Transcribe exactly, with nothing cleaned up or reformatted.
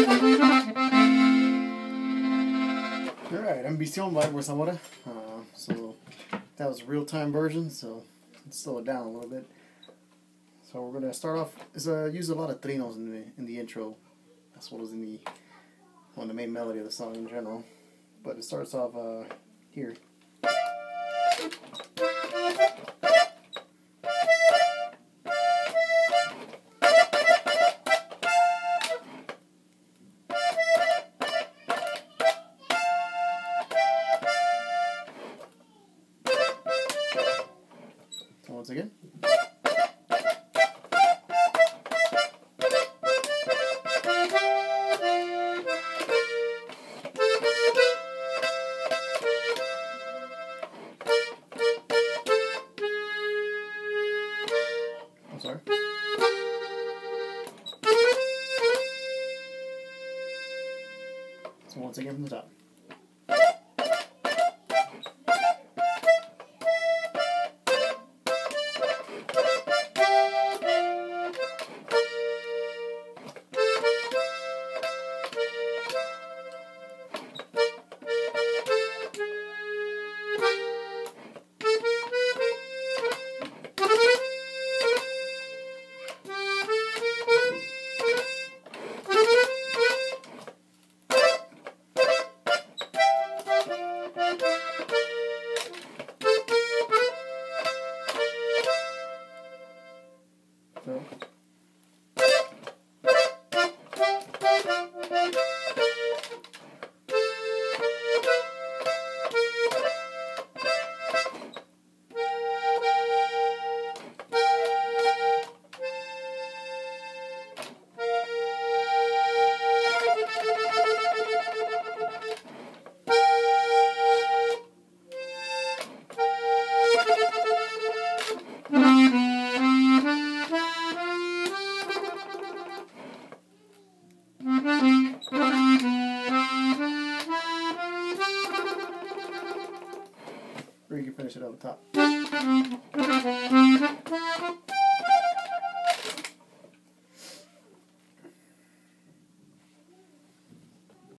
Alright, Ambicion by Zamora. Uh, so that was a real-time version, so let's slow it down a little bit. So we're gonna start off. Is uh, use a lot of trinos in the in the intro, as well as in the on the main melody of the song in general. But it starts off uh, here. So once again. I'm sorry. So once again from the top.